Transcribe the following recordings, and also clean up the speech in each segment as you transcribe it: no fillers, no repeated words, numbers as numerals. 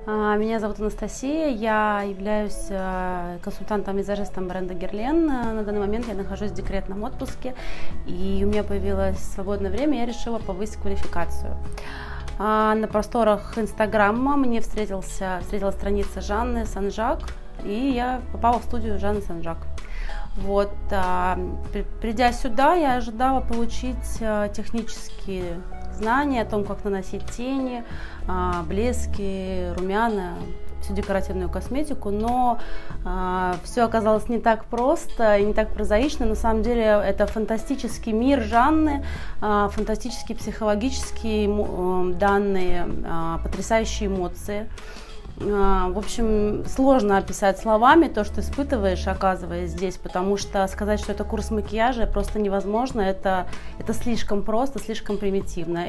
Меня зовут Анастасия, я являюсь консультантом-визажистом бренда Guerlain. На данный момент я нахожусь в декретном отпуске, и у меня появилось свободное время, я решила повысить квалификацию. На просторах Инстаграма мне встретила страница Жанны Санжак, и я попала в студию Жанны Санжак. Вот, придя сюда, я ожидала получить технические знания о том, как наносить тени, блески, румяна, всю декоративную косметику, но все оказалось не так просто и не так прозаично. На самом деле это фантастический мир Жанны, фантастические психологические данные, потрясающие эмоции. В общем, сложно описать словами то, что испытываешь, оказываясь здесь, потому что сказать, что это курс макияжа, просто невозможно. Это слишком просто, слишком примитивно.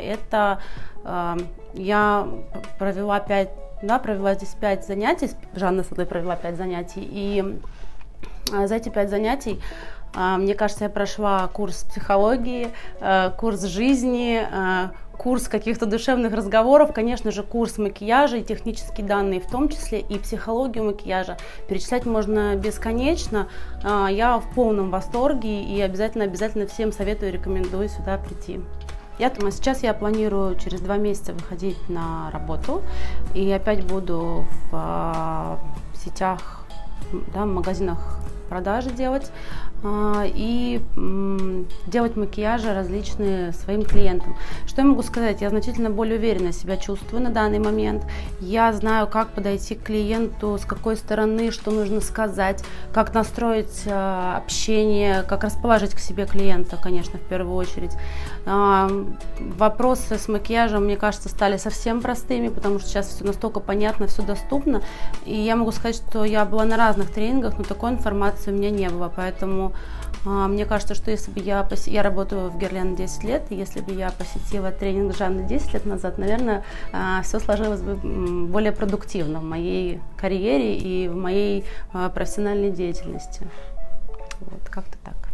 Я провела здесь 5 занятий, Жанна со мной провела 5 занятий, и за эти 5 занятий, мне кажется, я прошла курс психологии, курс жизни, курс каких-то душевных разговоров, конечно же, курс макияжа и технические данные, в том числе и психологию макияжа. Перечислять можно бесконечно. Я в полном восторге и обязательно всем советую и рекомендую сюда прийти. Сейчас я планирую через 2 месяца выходить на работу и опять буду в сетях, в магазинах продажи делать и делать макияжи различные своим клиентам. Что я могу сказать? Я значительно более уверенно себя чувствую на данный момент. Я знаю, как подойти к клиенту, с какой стороны, что нужно сказать, как настроить общение, как расположить к себе клиента, конечно, в первую очередь. Вопросы с макияжем, мне кажется, стали совсем простыми, потому что сейчас все настолько понятно, все доступно. И я могу сказать, что я была на разных тренингах, но такой информации у меня не было, поэтому мне кажется, что если бы я работаю в Guerlain 10 лет, и если бы я посетила тренинг Жанны 10 лет назад, наверное, все сложилось бы более продуктивно в моей карьере и в моей профессиональной деятельности. Вот, как-то так.